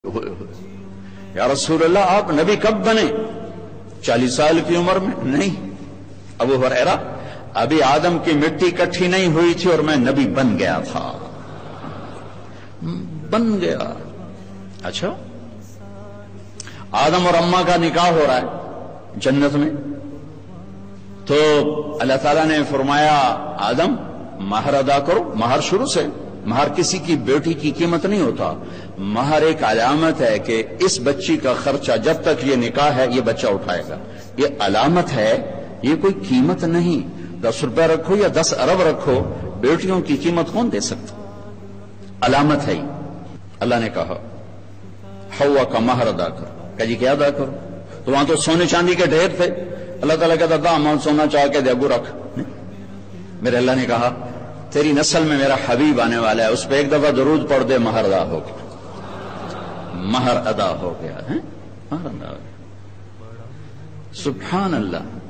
یا رسول اللہ آپ نبی کب بنے؟ 40 سال کی عمر میں؟ نہیں ابو ہریرہ، ابھی آدم کی مٹی اکٹھی نہیں ہوئی تھی اور میں نبی بن گیا تھا، بن گیا۔ اچھا، آدم اور اماں کا نکاح ہو رہا ہے جنت میں، تو اللہ تعالیٰ نے فرمایا آدم مہر ادا کرو۔ مہر شروع سے، مہر کسی کی بیٹی کی قیمت نہیں ہوتا، مہر ایک علامت ہے کہ اس بچی کا خرچہ جب تک یہ نکاح ہے یہ بچہ اٹھائے گا، یہ علامت ہے، یہ کوئی قیمت نہیں۔ 10 روپے رکھو یا 10 ارب رکھو، بیٹیوں کی قیمت کون دے سکتا؟ علامت ہے۔ اللہ نے کہا حوا کا مہر ادا کرو، کہ جی کیا ادا کرو؟ تو وہاں تو سونے چاندی کے ڈھیر تھے، اللہ تعالیٰ کہتا تھا اماؤنٹ سونا چاہ کے دے ابو رکھ۔ میرے اللہ نے کہا تیری نسل میں میرا حبیب آنے والا ہے، اس پہ ایک دفعہ درود پڑھ دے، مہر ادا ہو گیا، مہر ادا ہو گیا ہے، مہر ادا ہو گیا۔ سبحان اللہ۔